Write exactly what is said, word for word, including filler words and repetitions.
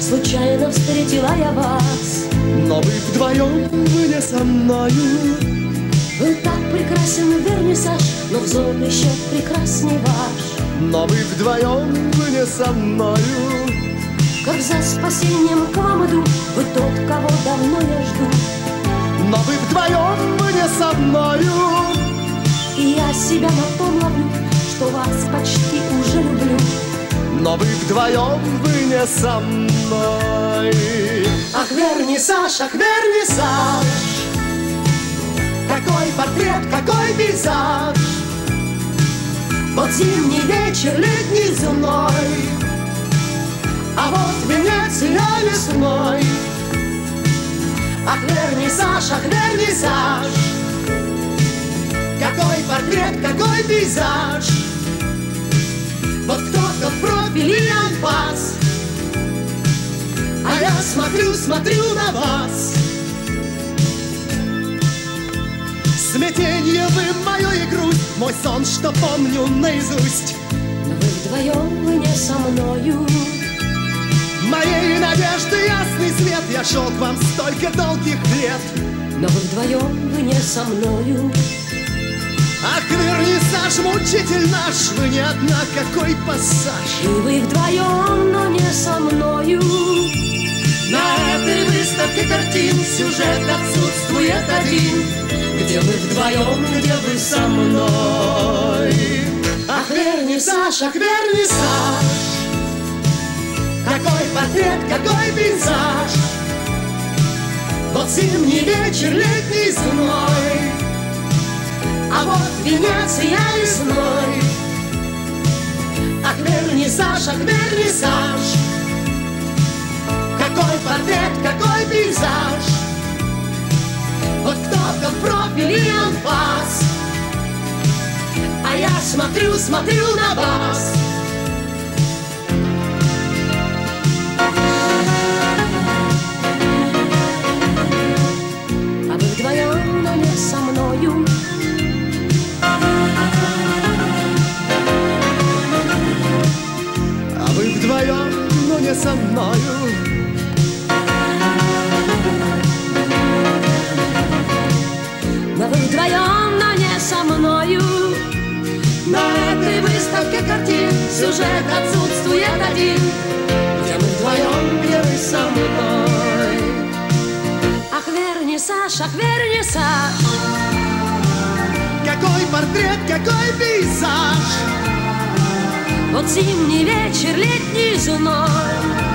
случайно встретила я вас. Но вы вдвоем, вы не со мною. Был так прекрасен вернисаж, но взор еще прекрасней ваш. Но вы вдвоем, вы не со мною. Как за спасением к вам иду, вы тот, кого давно я жду. Но вы вдвоем, вы не со мною. И я себя на том ловлю, что вас почти уже люблю. Но вы вдвоем, вы не со мной. Ах, вернисаж, ах, вернисаж, какой портрет, какой пейзаж. Вот зимний вечер, летний зной, а вот Венеция весной. Ах, вернисаж, ах, вернисаж, какой портрет, какой пейзаж. Вот кто-то в профиле анфас, а я смотрю, смотрю на вас. Смятенье вы мою и грусть, мой сон, что помню наизусть. Но вы вдвоем, вы не со мною. Моей надежды ясный свет, я шел к вам столько долгих лет. Но вы вдвоем, вы не со мною. Ах, вернисаж, мучитель наш, вы не одна, какой пассаж. И вы вдвоем, но не со мною. На этой выставке картин сюжет отсутствует один. Где вы вдвоем, где вы со мной? Ах, вернисаж, ах, вернисаж, какой портрет, какой пейзаж. Вот зимний вечер, летний зной, а вот Венеция весной. Ах, вернисаж, ах, вернисаж, какой портрет, какой пейзаж. Вот кто-то в профиле анфас, а я смотрю, смотрю на вас. А вы вдвоем, но не со мною. А вы вдвоем, но не со мною. Но вы вдвоем, но не со мною. На этой выставке картин сюжет отсутствует один. Где мы вдвоем, где вы со мной? Ах, вернисаж, ах, вернисаж, какой портрет, какой пейзаж. вот зимний вечер, летний зной,